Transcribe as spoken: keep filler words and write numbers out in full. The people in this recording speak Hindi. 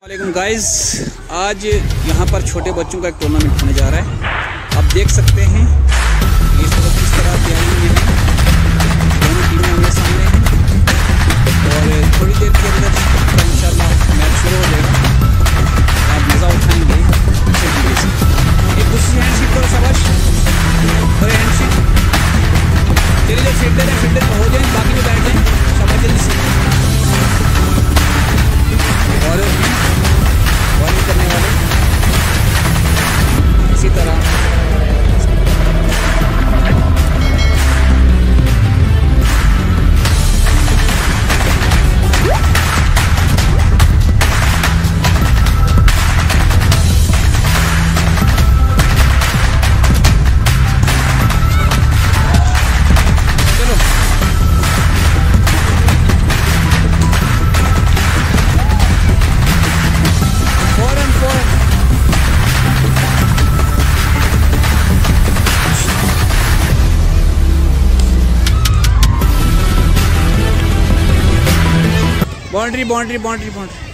वालेकुम गाइस, आज यहाँ पर छोटे बच्चों का एक टूर्नामेंट होने जा रहा है। आप देख सकते हैं इस तरह किस तरह तैयारी में है। दोनों टीमें हमारे सामने हैं और थोड़ी देर के अंदर इंशाल्लाह मैच शुरू हो जाएगा। आप मज़ा उठाएंगे अच्छे तरीके से। एक दूसरी हैंडशिप करो शाबाश, और हैंडशिप चलिए जो फील्डर है फील्डर हो जाए, बाकी में बैठ जाए शाबाश जल्दी से। और बॉलिंग करने वाले इसी तरह बाउंड्री बाउंड्री बाउंड्री बाउंड्री